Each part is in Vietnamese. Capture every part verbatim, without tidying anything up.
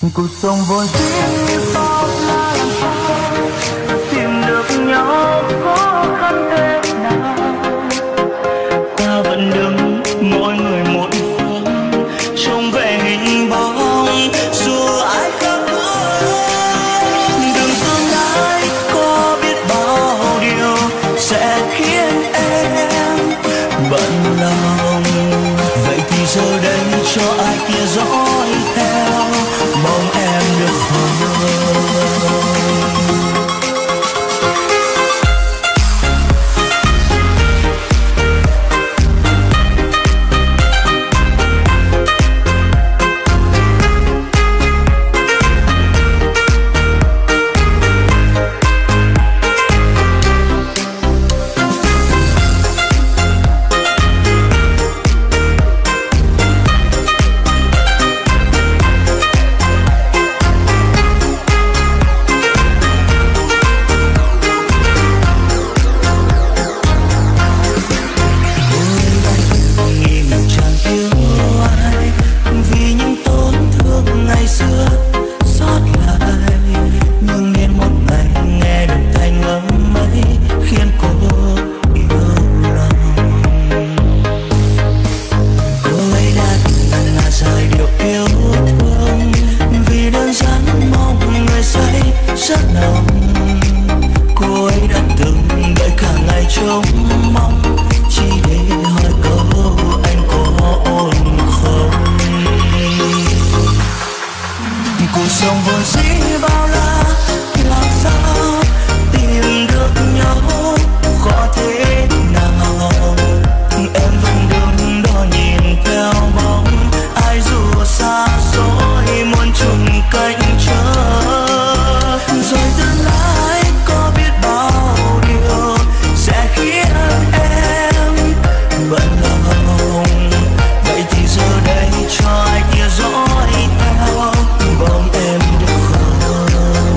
cuộc sống vốn dĩ bao la làm sao tìm được nhau khó khăn thế nào, ta vẫn đứng mỗi người một phương trông về hình bóng dù ai khác hướng. Đường tương lai có biết bao điều sẽ khiến em bận lòng, vậy thì giờ đây cho ai kia dõi theo mong em được không. Cho ai kia dõi theo bóng em được không.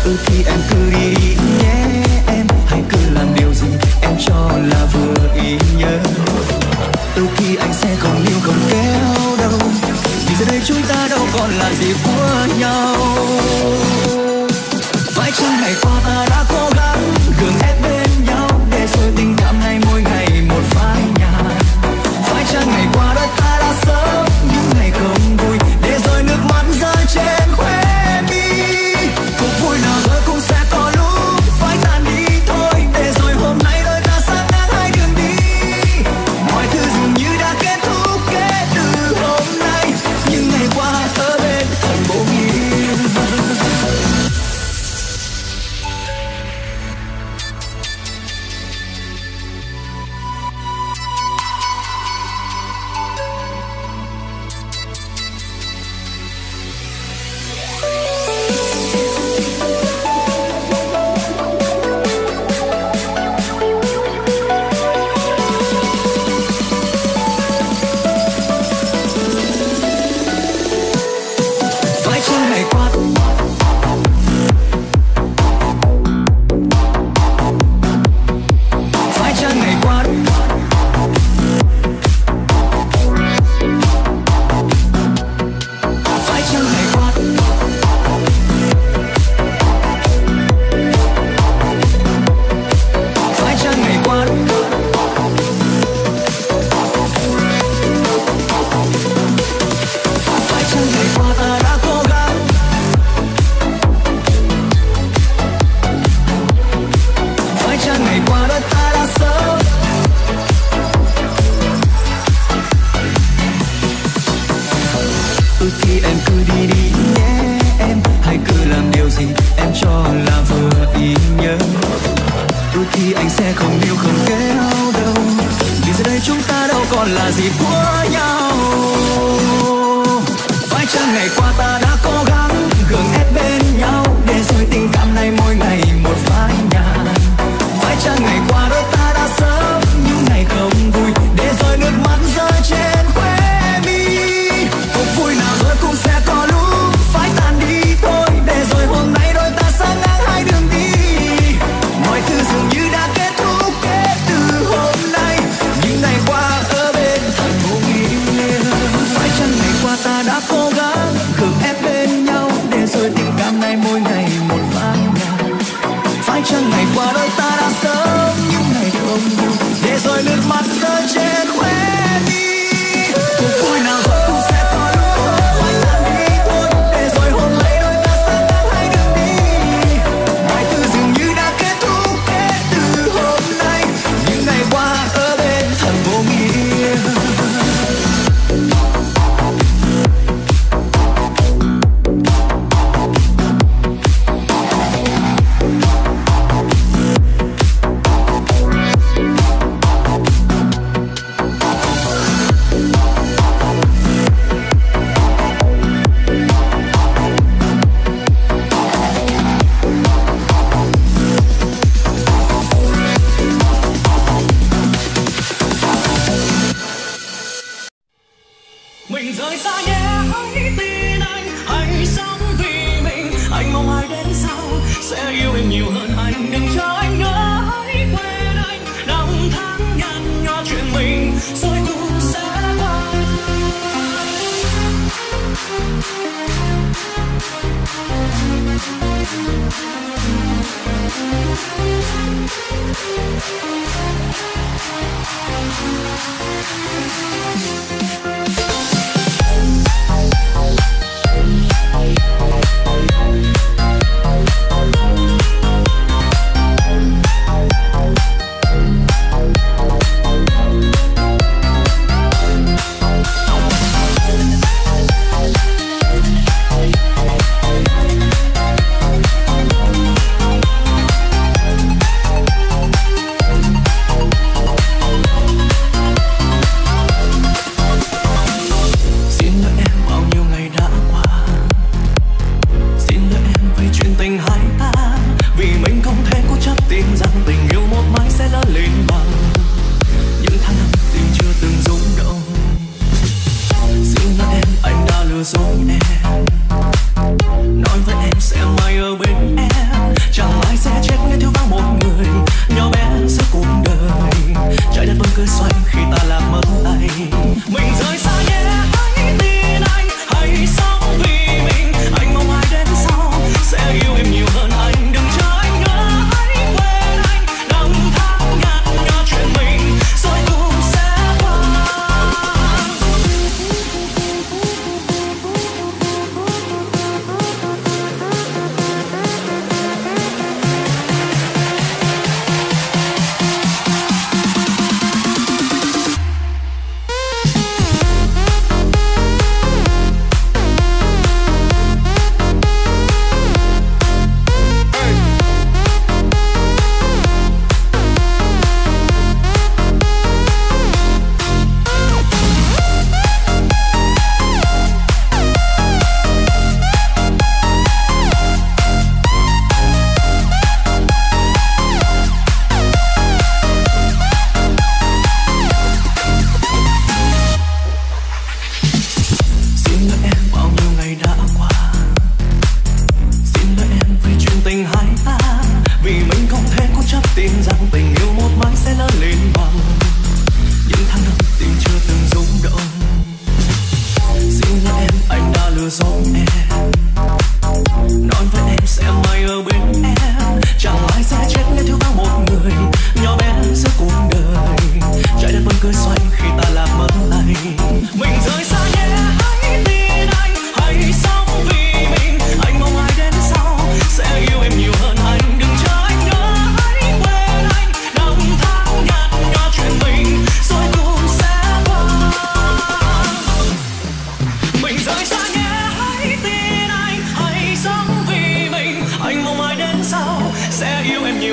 Ừ thì em cứ đi đi nhé em, hãy cứ làm điều gì em cho là vừa ý nhớ. Ừ thì anh sẽ không níu không kéo đâu, vì giờ đây chúng ta đâu còn là gì của nhau. Phải chăng ngày qua ta đã cố gắng gượng ép bên nhau, để rồi tình cảm này mỗi ngày một phai nhạt. Phải chăng ngày qua đôi ta đã sớm những ngày không vui, để rồi nước mắt rơi trên khóe mi. Cuộc vui nào rồi cũng sẽ có lúc phải tan đi thôi, để rồi hôm nay đôi ta sang ngang hai đường đi. Mọi thứ dường như đã kết thúc kể từ hôm nay, những ngày qua ở bên thành vô nghĩa.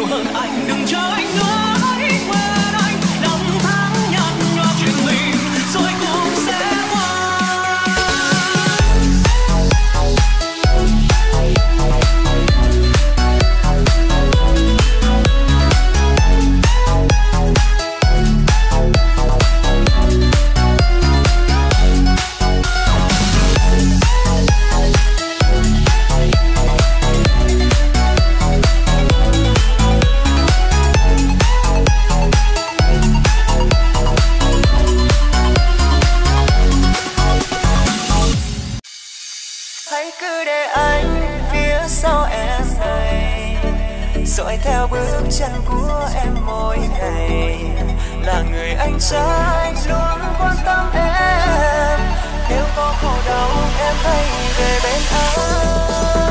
nhiều hơn anh. Đừng cho anh nữa hãy quên anh, năm tháng nhạt nhòa chuyện gì rồi cũng sẽ qua. dõi theo bước chân của em mỗi ngày, là người anh trai luôn quan tâm em. Nếu có khổ đau em hãy về bên anh.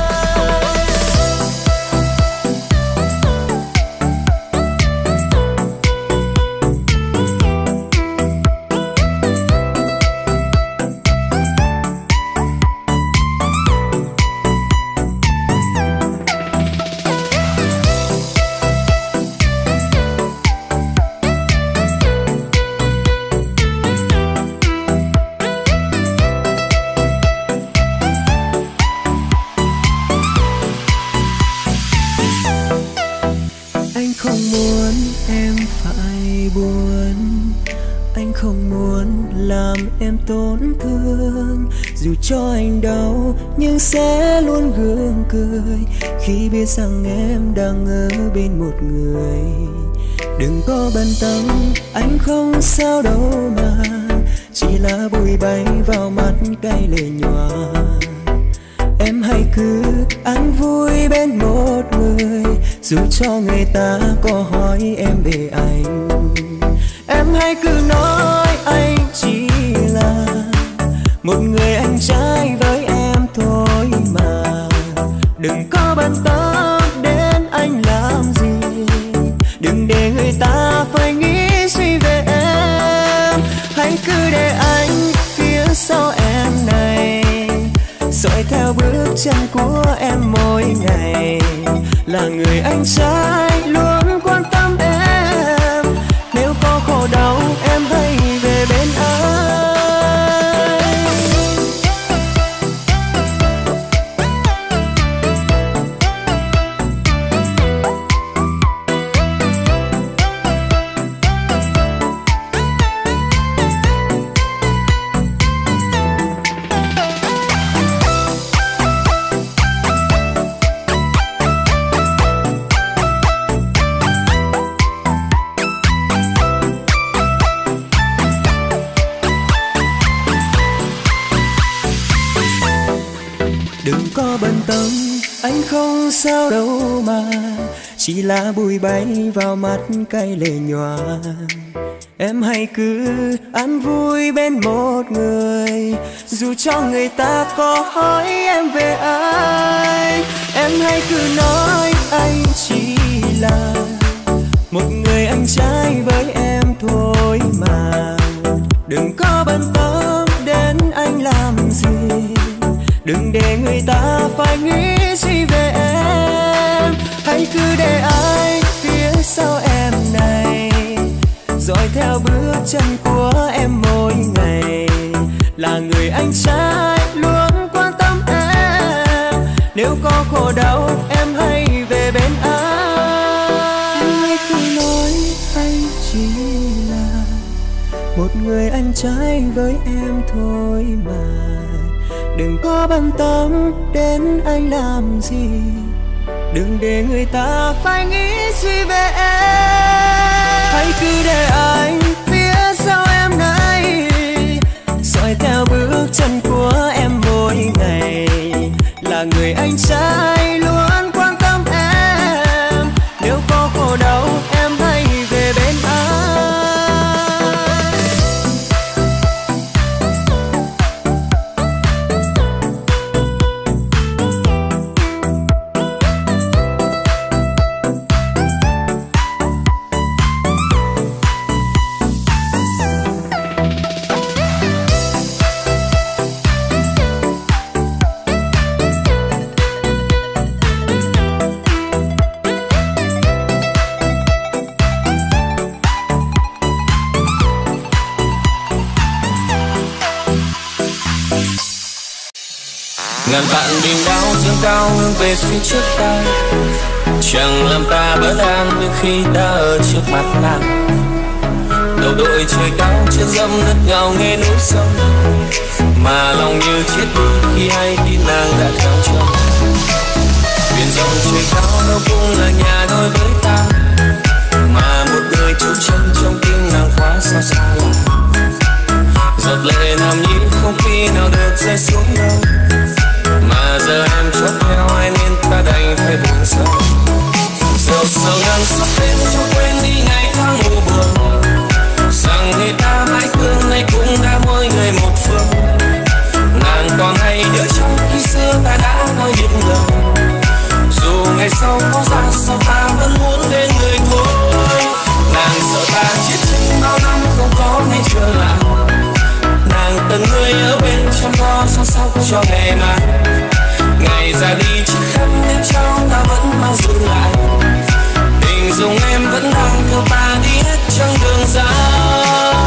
Không muốn làm em tổn thương, dù cho anh đau nhưng sẽ luôn gượng cười khi biết rằng em đang ở bên một người. Đừng có bận tâm, anh không sao đâu mà, chỉ là bụi bay vào mắt cay lệ nhòa. Em hãy cứ ăn vui bên một người, dù cho người ta có hỏi em về anh. Em hãy cứ nói anh chỉ là một người anh trai với em thôi mà. Đừng có bận tâm đến anh làm gì, đừng để người ta phải nghĩ suy về em. Hãy cứ để anh phía sau em này, dõi theo bước chân của em mỗi ngày, là người anh trai luôn quan tâm em. Nếu có khổ đau em hãy về bên anh. Bận tâm anh không sao đâu mà, chỉ là bụi bay vào mắt cay lệ nhòa. Em hãy cứ ăn vui bên một người, dù cho người ta có hỏi em về ai. Em hãy cứ nói anh chỉ là một người anh trai với em thôi mà. Đừng có bận tâm đến anh làm gì, đừng để người ta phải nghĩ suy về em. Hãy cứ để anh phía sau em này, dõi theo bước chân của em mỗi ngày, là người anh trai luôn quan tâm em. Nếu có khổ đau em hãy về bên anh. Em hãy cứ nói anh chỉ là một người anh trai với em thôi mà. Đừng có bận tâm đến anh làm gì, đừng để người ta phải nghĩ suy về em. Hãy cứ để anh phía sau em này, dõi theo bước chân của em mỗi ngày, là người anh trai luôn quan tâm em. Nếu có khổ đau em hãy về bên anh. Ngàn vạn bình đao dương cao hướng về phía trước ta, chẳng làm ta bất an như khi ta ở trước mặt nàng. Đầu đội trời cao trên dâm đất ngào nghe núi sông, mà lòng như chết đi khi hay tin nàng đã theo chồng. Biển rộng trời cao đâu cũng là nhà đôi với ta, mà một người trú chân trong tim nàng quá xa xa lạ. Giọt lệ nằm nhĩ không khi nào được rơi xuống đâu, mà giờ em chót theo ai nên ta đành phải buồn sâu. Dẫu sầu ngàn sắp đến cho quên đi ngày tháng u buồn, rằng người ta mãi thương nay cũng đã mỗi người một phương. Nàng còn hay nhớ trong khi xưa ta đã nói những lời, dù ngày sau có ra sao ta vẫn muốn bên người thôi. Nàng sợ ta chết chừng bao năm không có ngày trở lại, nàng từng người ở bên chăm lo chăm sóc cho ngày mai. Ngày ra đi chiếc khăn em trao ta vẫn mang giữ lại, tình dung em vẫn đang theo ta đi hết chặng đường dài.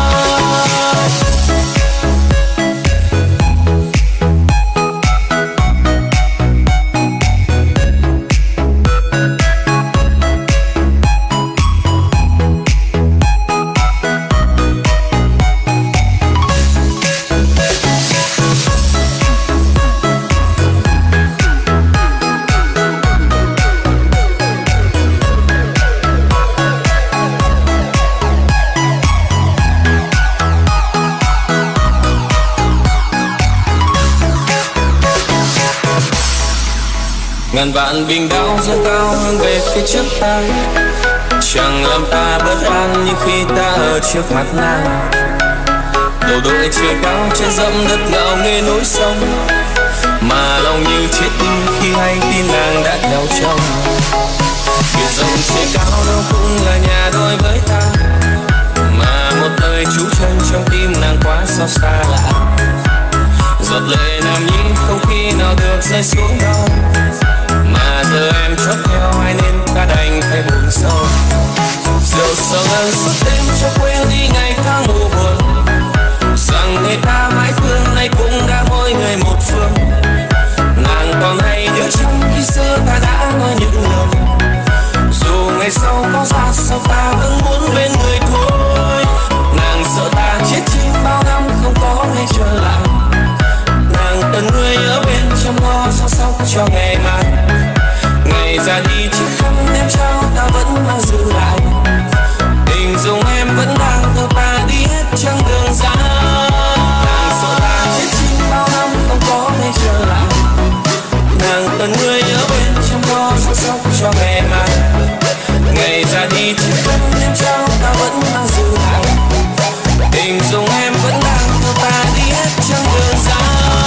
Ngàn vạn bình đao dâng cao hướng về phía trước ta, chẳng làm ta bất an như khi ta ở trước mặt nàng. Đầu đội trời cao trên dẫm đất ngạo nghê núi sông, mà lòng như chết đi khi hay tin nàng đã theo chồng. Biển rộng trời cao đâu cũng là nhà đôi với ta, mà một đời trú chân trong tim nàng quá sao xa lạ. Giọt lệ nằm nhĩ không khi nào được rơi xuống đâu, mà giờ em chót theo ai nên ta đành phải buồn sâu. Dẫu sao ngàn suốt đêm cho quên đi ngày tháng u buồn, rằng người ta mãi thương nay cũng đã mỗi người một phương. Nàng còn hay nhớ trong khi xưa ta đã nói những lời, dù ngày sau có ra sao ta vẫn muốn bên người thôi. Nàng sợ ta chết chim bao năm không có ngày trở lại, nàng từng người ở bên chăm lo chăm sóc cho ngày mai. Ngày ra đi chiếc khăn em trao ta vẫn mang giữ lại, tình dung em vẫn đang theo ta đi hết chặng đường dài. Nàng sợ ta chết chim bao năm không có ngày trở lại, nàng từng người ở bên chăm lo chăm sóc cho ngày mai. Ngày ra đi chiếc khăn em trao ta vẫn mang giữ lại, tình dung em vẫn đang theo ta đi hết chặng đường dài.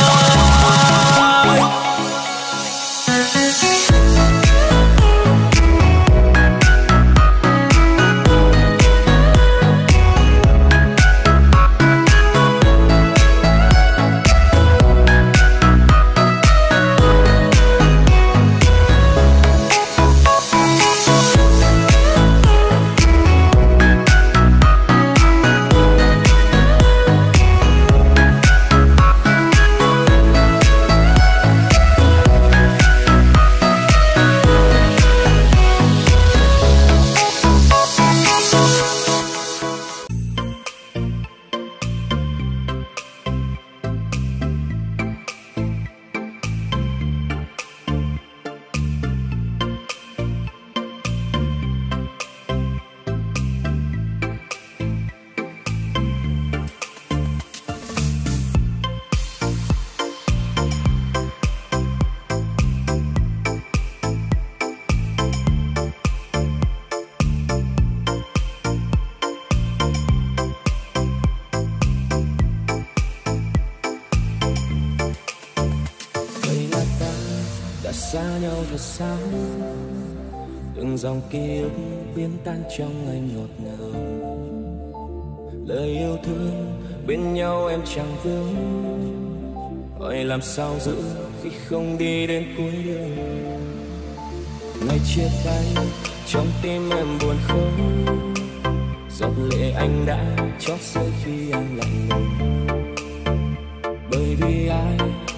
xa nhau thật sao, từng dòng ký ức biến tan trong anh ngọt ngào. Lời yêu thương bên nhau em chẳng vương, hỏi làm sao giữ khi không đi đến cuối đường. Ngày chia tay trong tim em buồn không, giọt lệ anh đã chót rơi khi em lạnh lùng. Bởi vì ai anh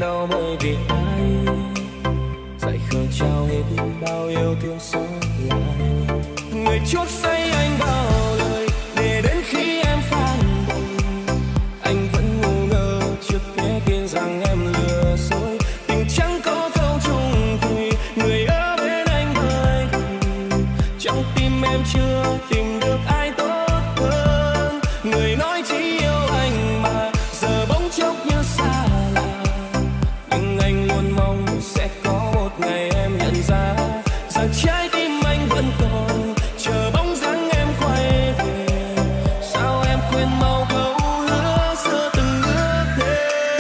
đau bởi vì ai dại khờ trao hết bao yêu thương xót lại. Người chuốc say anh bao lời để đến khi em phản bội, anh vẫn ngu ngơ trước thế kiên rằng em lừa dối. Tình chẳng có câu chung thủy, người ở bên anh bởi vì trong tim em chưa tìm được ai tốt hơn. Người nói chỉ yêu anh mà giờ bỗng chốc như xa lạ, nhưng anh luôn mong sẽ có một ngày em nhận ra rằng trái tim anh vẫn còn chờ bóng dáng em quay về. Sao em quên mau câu hứa xưa từng ước thề.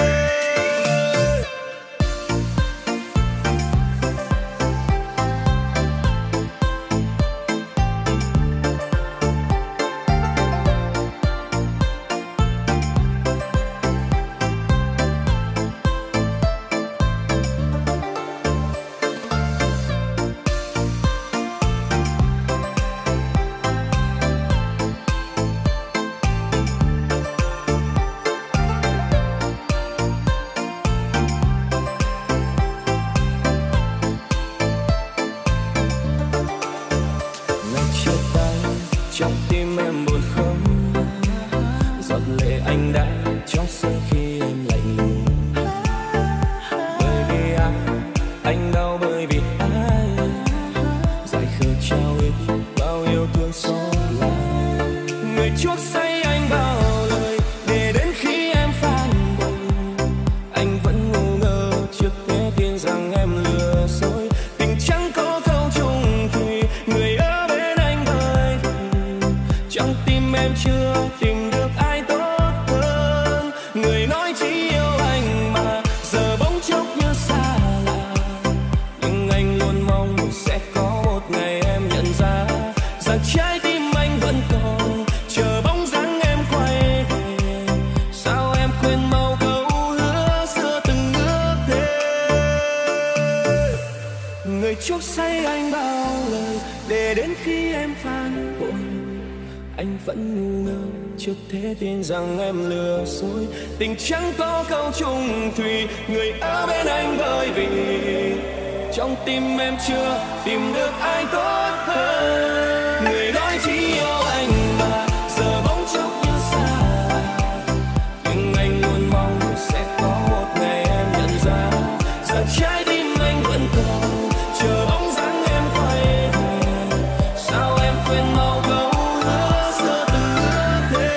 Ngày chia tay trong tim em buồn không, giọt lệ anh đã trong sương khi em lạnh lùng. Bởi vì ai anh đau, bởi vì ai dại khờ trao hết bao yêu thương xót lại. Người chuốc say anh bao lời để đến khi em phản bội, anh vẫn ngu ngơ trước thế tin rằng em lừa dối. Tình chẳng có câu chung thủy, người ở bên anh bởi vì trong tim em chưa tìm được ai tốt hơn. Người nói chỉ yêu anh mà giờ bỗng chốc như xa lạ, nhưng anh luôn mong sẽ có một ngày em nhận ra rằng trái tim anh vẫn còn chờ bóng dáng em quay về. Sao em quên mau câu hứa xưa từng ước thề. Người chuốc say anh bao lời để đến khi em phản bội, anh vẫn ngu ngơ trước thế tin rằng em lừa dối. Tình chẳng có câu chung thủy, người ở bên anh bởi vì trong tim em chưa tìm được ai tốt hơn. Người nói chỉ yêu anh mà giờ bỗng chốc như xa lạ, nhưng anh luôn mong sẽ có một ngày em nhận ra rằng trái tim anh vẫn còn chờ bóng dáng em quay về. Sao em quên mau câu hứa xưa từng ước thề.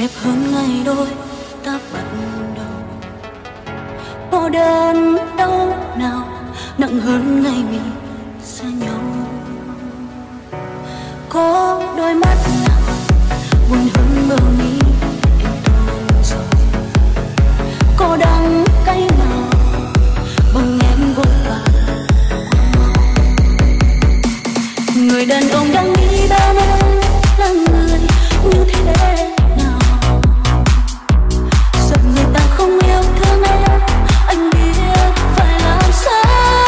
đẹp hơn ngày đôi ta bắt đầu. Có đớn đau nào nặng hơn ngày mình xa nhau. Có đôi mắt nào buồn hơn bờ mi em tuôn rồi. Có đắng cay nào bằng em vội vàng qua mau. Người đàn ông đang đi bên em là người như thế nào? Sợ người ta không yêu thương em, anh biết phải làm sao.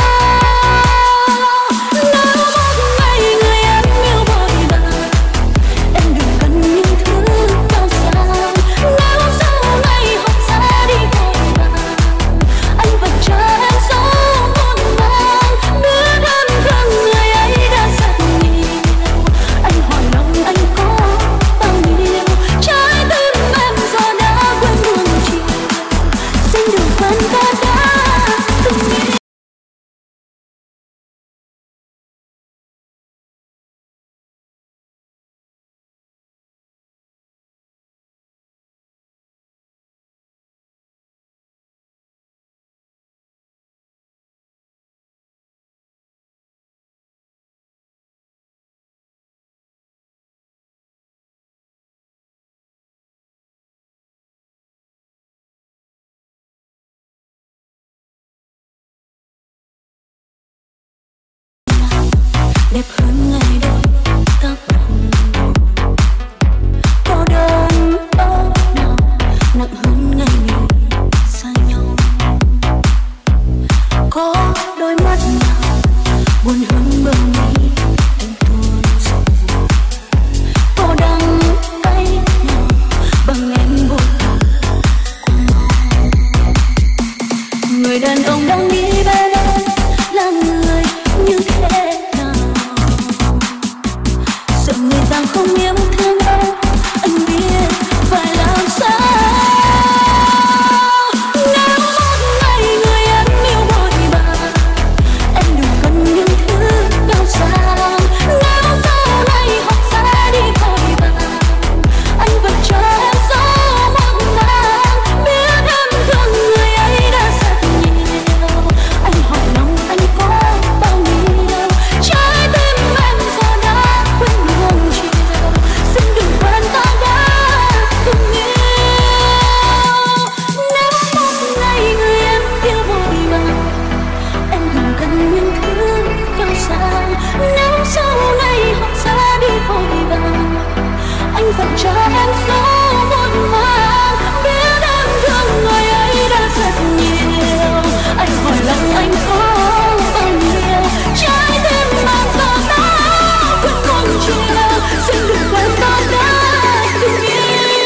Nếu một ngày người em yêu vội vàng, em đừng cần những thứ cao sang. Nếu sau này học ra đi vội vàng, anh vẫn chờ em sống muôn vàn. Biết em thương người ấy đã rất nhiều, anh hỏi lòng anh có bao nhiêu. Trái tim em giờ đã quên buồn chiều, xin đừng quên ta đã từng yêu. Đẹp hơn ngày đôi ta bắt đầu. Có đớn đau nào nặng hơn ngày mình xa nhau. Có đôi mắt nào buồn hơn bờ mi em tuôn rồi. Có đắng cay nào bằng em vội vàng qua mau. Người đàn ông đang đi bên em là người như thế nào? Sợ người ta không yêu thương em, anh biết phải làm sao. Nếu một ngày người em yêu vội vàng, em đừng cần những thứ cao sang. Nếu sau này học ra đi vội vàng, anh vẫn chờ em sống muôn vàn. Biết em thương người ấy đã rất nhiều, anh hỏi lòng anh có bao nhiêu. Trái tim em giờ đã quên buồn chiều, xin đừng quên ta đã từng yêu. Nếu một ngày người em yêu vội vàng, em đừng cần những thứ cao sang. Nếu sau này học ra đi vội vàng, anh vẫn chờ em sống muôn vàn. Biết em thương người ấy đã rất nhiều, anh hỏi lòng anh có bao nhiêu. Trái tim em giờ đã quên buồn chiều, xin đừng quên ta đã từng yêu.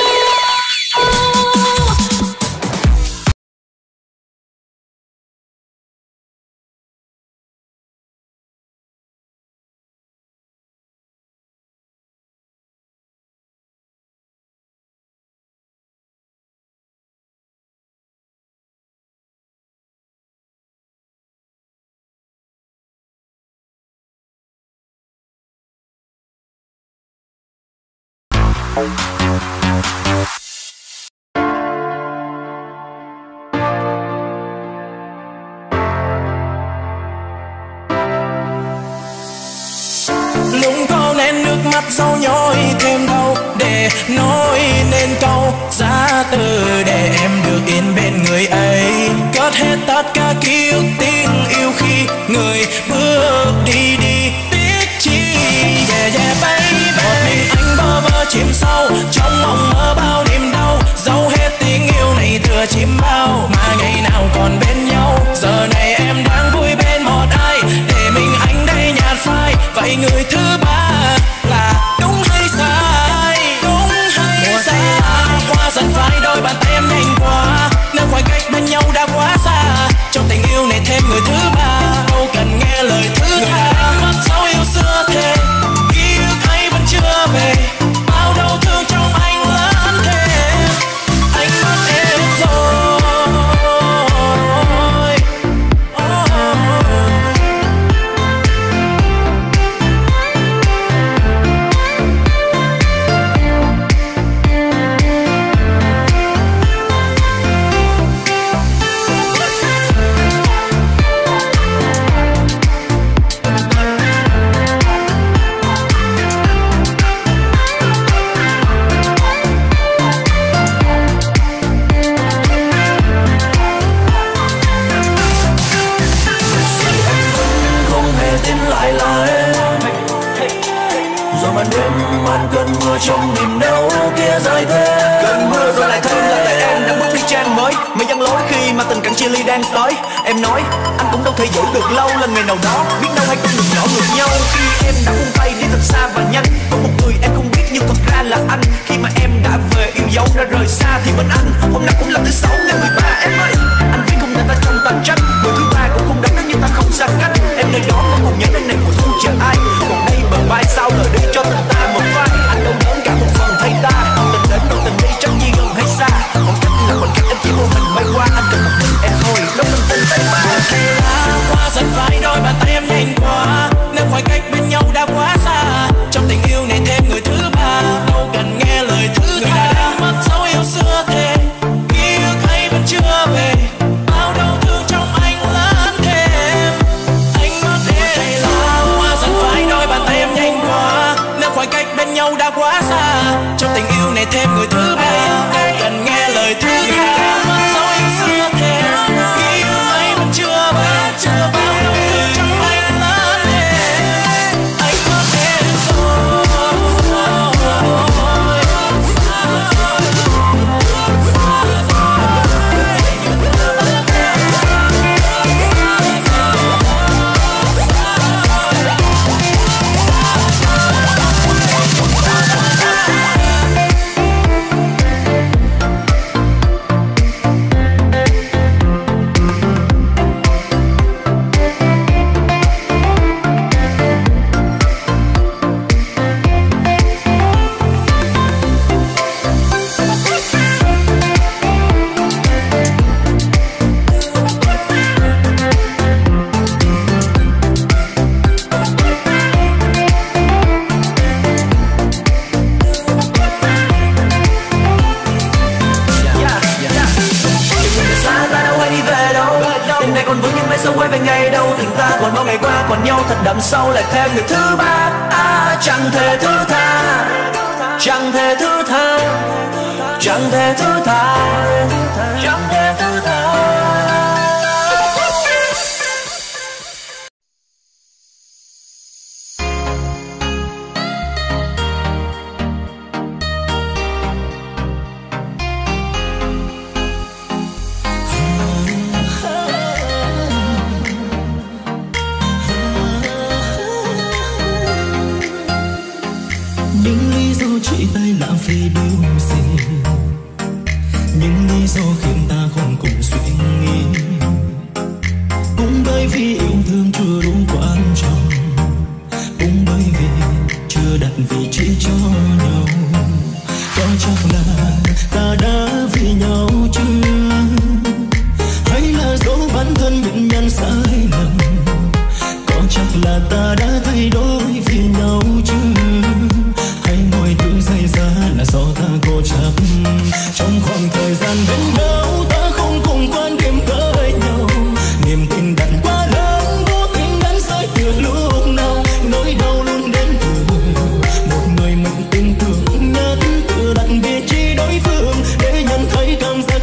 Lúc có nên nước mắt dâu nhói thêm đâu để nói nên câu giá từ để em được yên bên người ấy. Cất hết tất cả ký ức tình yêu khi người bước đi đi biết chi. Yeah yeah baby, một mình anh bơ vơ chìm sâu trong mộng mơ bao niềm đau. Dẫu hết tình yêu này tựa chim bao mà ngày nào còn bên nhau. Giờ này em đang vui bên một ai để mình anh đây nhạt phai. Vậy người thứ ba là đúng hay đêm màn cơn mưa trong niềm đau kia dài thêm. Cơn mưa rồi lại thêm là tại em đã bước đi trang mới, mây giăng lối khi mà tình cảnh chia ly đang tới. Em nói anh cũng đâu thể giữ được lâu, là ngày nào đó biết đâu hai con đường nhỏ ngược nhau. Khi em đã buông tay đi thật xa và nhanh, có một người em không biết nhưng thật ra là anh. Khi mà em đã về yêu dấu đã rời xa thì bên anh hôm nào cũng là thứ sáu ngày mười ba. Em ơi anh viết không để ta trong tàn trách, người thứ ba cũng không đắm nếu như ta không xa cách. Em nơi đó có còn nhớ đến ngày mùa thu chờ ai, còn đây bờ vai sao lời đi cho tình ta một vai. Anh đâu muốn cả một phần thay ta, tình đến đâu tình đi chắc gì gần hay xa. Khoảng cách là khoảng cách em chỉ vô hình bay qua, anh cần một mình em thôi đâu mình tình tay ba. Qua dần phải đôi bàn tay em nhanh quá, nếu khoảng cách bên nhau đã quá xa. Trong tình yêu này thêm người thứ ba, đâu cần nghe lời thứ người đã đã mất dấu yêu xưa thêm. Ký ức hay vẫn chưa về, bao đau thương trong anh lớn thêm. Anh mất em qua dần phải đôi bàn tay em nhanh quá, nếu khoảng cách bên nhau đã quá xa. Trong tình yêu này thêm người thứ ba, đâu cần nghe lời thứ người đã mất dấu yêu xưa thêm. Ký ức hay vẫn chưa về, chưa bao đau thương trong anh lớn thêm. Anh mất em rồi. Đằng sau lại thêm người thứ ba, à, chẳng thể thứ tha, chẳng thể thứ tha, chẳng thể thứ tha, chẳng thể thứ tha. Chỉ tay lãng phí điều gì, những lý do khiến ta không cùng suy nghĩ. Cũng bởi vì yêu thương chưa đủ quan trọng, cũng bởi vì chưa đặt vị trí cho nhau. Có chắc là ta đã vì nhau chưa, hay là dẫu bản thân nhận nhận sai lầm. Có chắc là ta đã thay đổi vì nhau chưa, mọi thứ xảy ra là do ta cố chấp. Trong khoảng thời gian bên nhau ta không cùng quan điểm với nhau, niềm tin đặt quá lớn vô tình đánh rơi từ lúc nào. Nỗi đau luôn đến từ một người mình tin tưởng nhất, tự đặt vị trí đối phương để nhận thấy cảm giác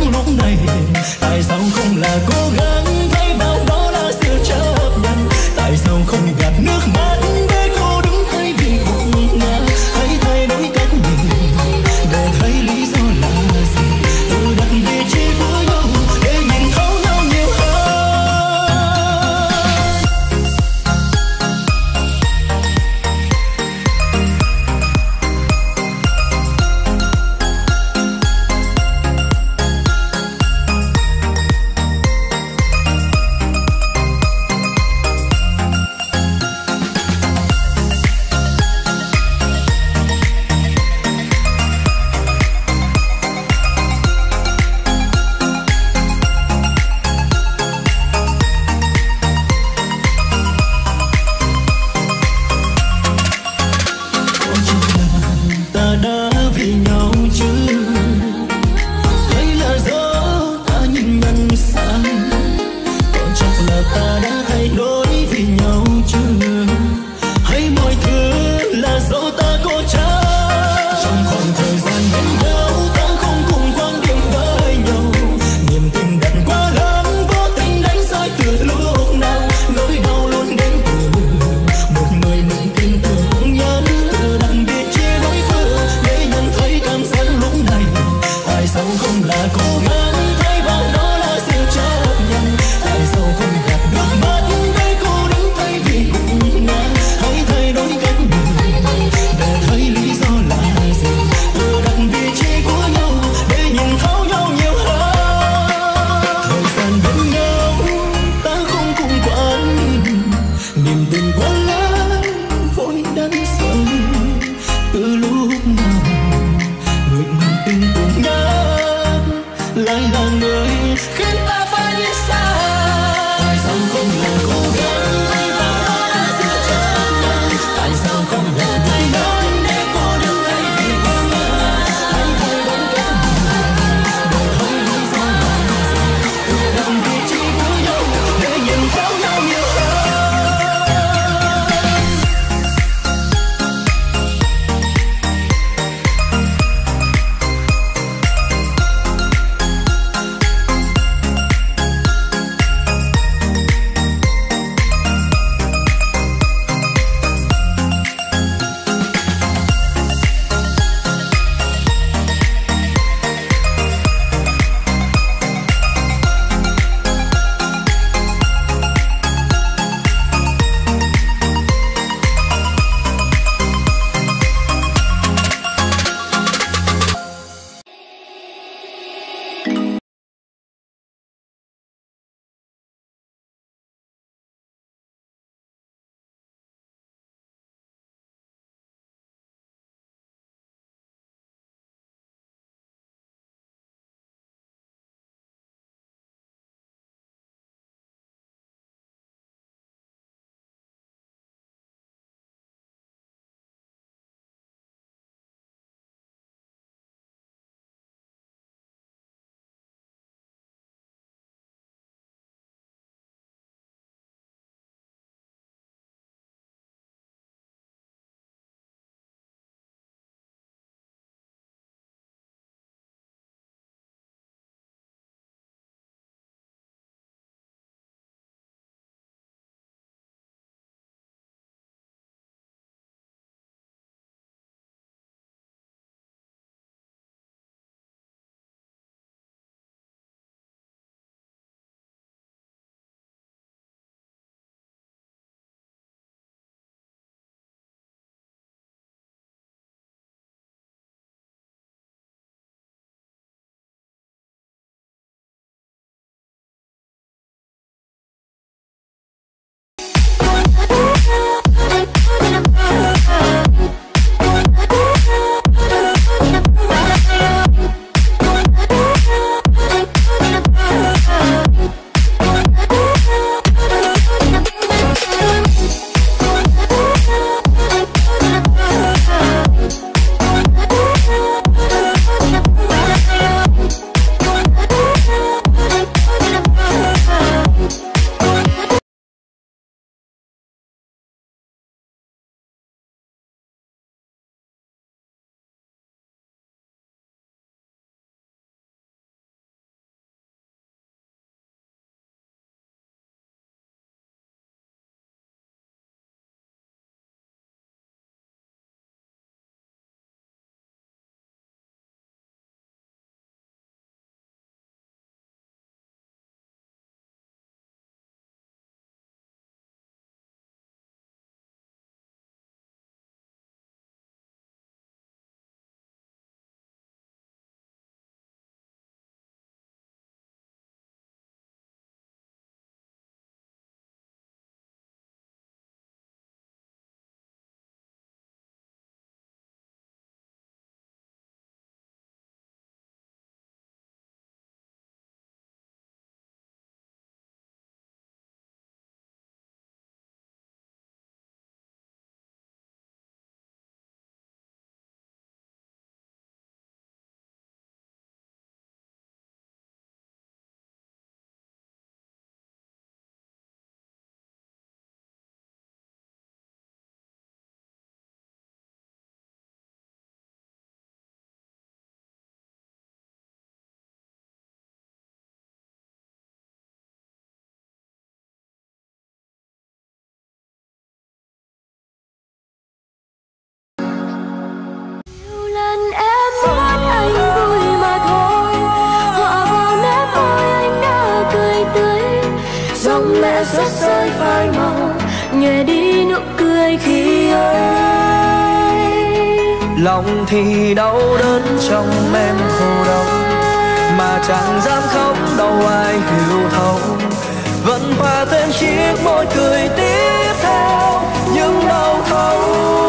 Lòng thì đau đớn trong em khổ đau, mà chẳng dám khóc đâu ai hiểu thấu. Vẫn hòa thêm chiếc môi cười tiếp theo những đau thấu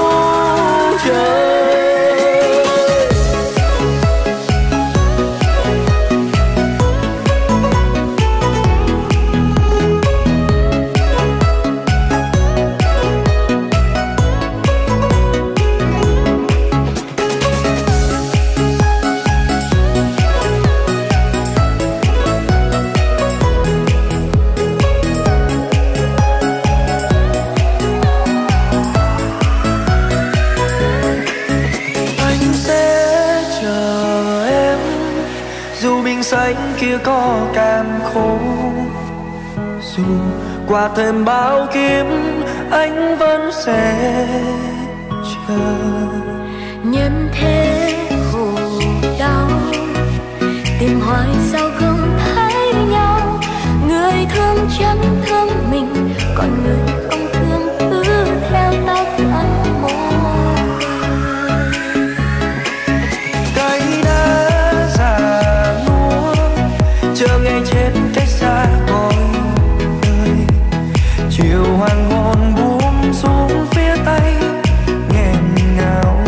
trời. Xanh kia có càn khô, dù qua thêm bao kiếp anh vẫn sẽ chờ. Nhân thế khổ đau tìm hoài sao không thấy nhau, người thương chẳng thương mình, còn người không thương cứ theo tóc anh môi. Chờ ngày chết cách xa cõi đời, chiều hoàng hôn buông xuống phía tây nghẹn ngào.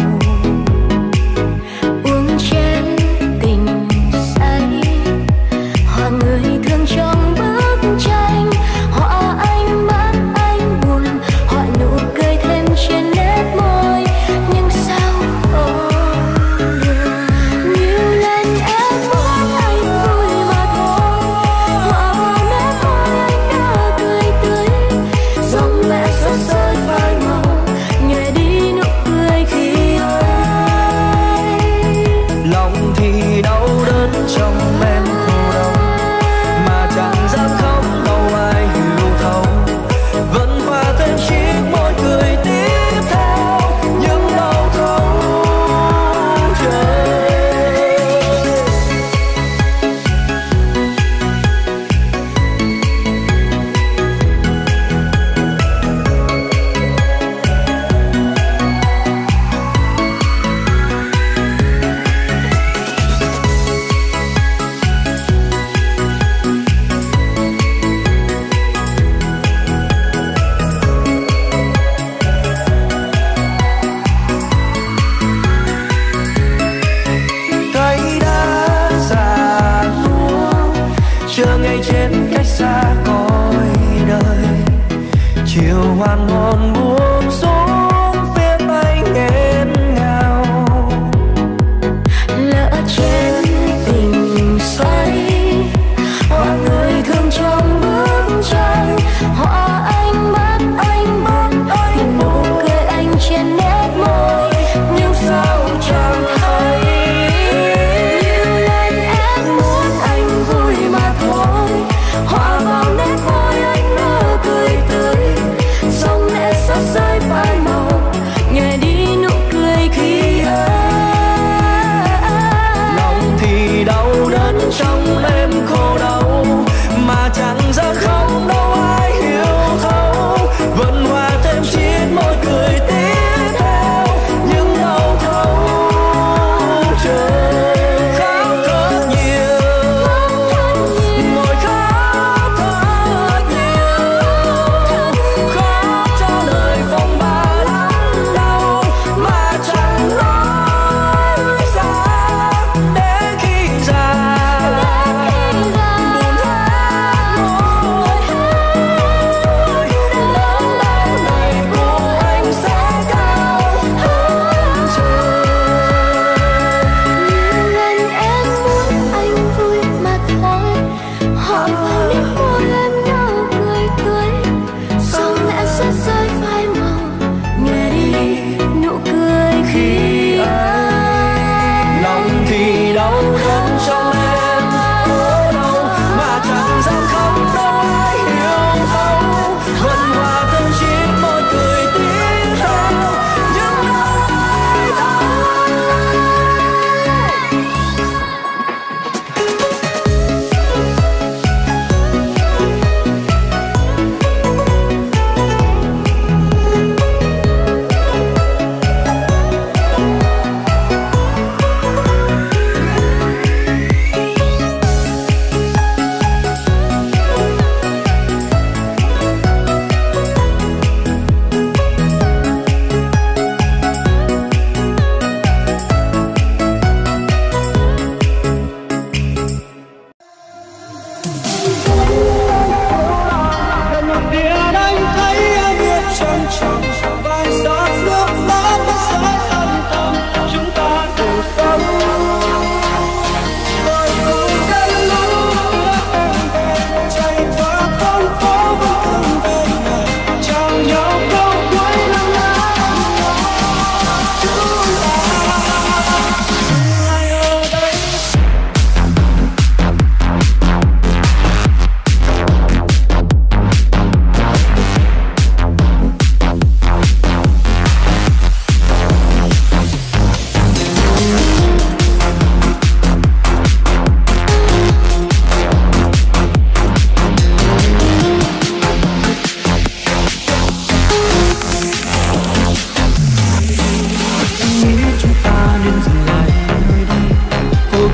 Uống chén tình say, hòa người thương trong bức tranh, họa anh mắt anh buồn, họa nụ cười thêm trên nét môi. Nhưng sao không được, nhiều lần em muốn anh vui mà thôi, họa vào nét môi anh đã tươi tươi, dòng lệ xót rơi phai màu, nhòe đi nụ cười khi ai. Lòng thì đau đớn trong em khổ đau, mà chẳng dám khóc đâu ai hiểu thấu. Vẫn hòa thêm chiếc môi cười tiếp theo những đau thấu trời. Chờ ngày chết cách xa cõi đời, chiều hoàng hôn buông xuống phía tây nghẹn ngào. Lỡ trên tình xoay, họa người thương trong bức tranh, họa anh mắt anh buồn, nhìn nụ cười anh trên nét môi. Nhưng sao chẳng thấy, nhiều lần em muốn anh vui mà thôi,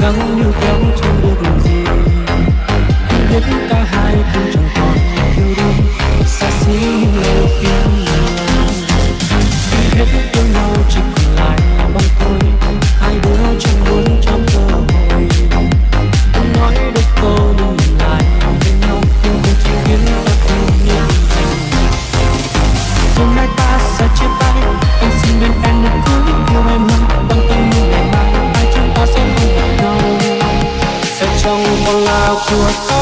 gắng níu kéo chẳng được gì. Anh biết cả hai cũng chẳng còn yêu đương xa xỉ yêu tiếng hết yêu nhau chỉ còn lại bóng tối. Hai đứa chẳng muốn trong cơ hội không nói được câu nhưng nhìn lại bên nhau yêu thương chỉ khiến ta thương nhau. Hôm nay ta sẽ chia tay, anh xin bên em một cưới yêu em hơn quan tâm như ngày mai hai chúng ta sẽ không gặp nhau. Sẽ trong một là của ta